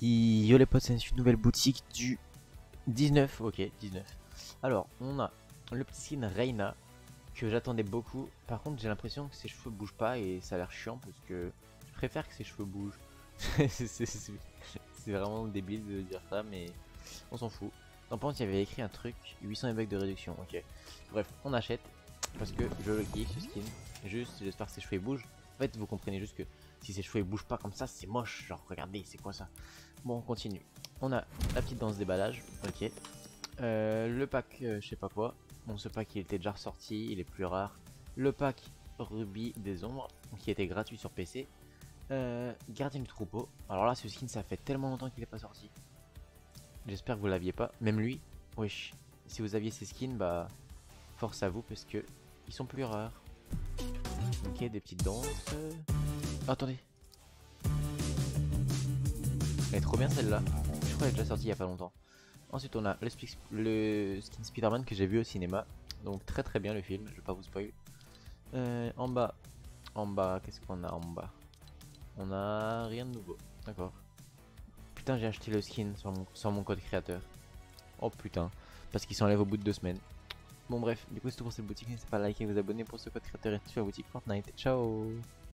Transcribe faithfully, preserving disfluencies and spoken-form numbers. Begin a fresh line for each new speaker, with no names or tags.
Yo les potes, c'est une nouvelle boutique du dix-neuf, ok, dix-neuf. Alors, on a le petit skin Reina que j'attendais beaucoup. Par contre, j'ai l'impression que ses cheveux bougent pas et ça a l'air chiant parce que je préfère que ses cheveux bougent. C'est vraiment débile de dire ça, mais on s'en fout. T'en penses, il y avait écrit un truc, huit cents évêques de réduction, ok. Bref, on achète parce que je le kiffe ce skin. Juste, j'espère que ses cheveux bougent. En fait, vous comprenez juste que si ses cheveux bougent pas comme ça, c'est moche. Genre, regardez, c'est quoi ça? Bon, on continue. On a la petite danse déballage, ok. Euh, le pack, euh, je sais pas quoi. Bon, ce pack il était déjà ressorti, il est plus rare. Le pack Rubis des ombres, qui était gratuit sur P C. Euh, gardien du troupeau. Alors là, ce skin, ça fait tellement longtemps qu'il est pas sorti. J'espère que vous l'aviez pas. Même lui, wesh. Si vous aviez ces skins, bah, force à vous parce que ils sont plus rares. Ok, des petites danses. Oh, attendez. Elle est trop bien celle-là. Je crois qu'elle est déjà sortie il y a pas longtemps. Ensuite, on a le, le skin Spider-Man que j'ai vu au cinéma. Donc très très bien le film, je vais pas vous spoil. Euh, en bas, en bas, qu'est-ce qu'on a en bas? On a rien de nouveau, d'accord. Putain, j'ai acheté le skin sur mon, sur mon code créateur. Oh putain, parce qu'il s'enlève au bout de deux semaines. Bon bref, du coup c'est tout pour cette boutique, n'hésitez pas à liker et vous abonner pour ce code créateur et sur la boutique Fortnite. Ciao.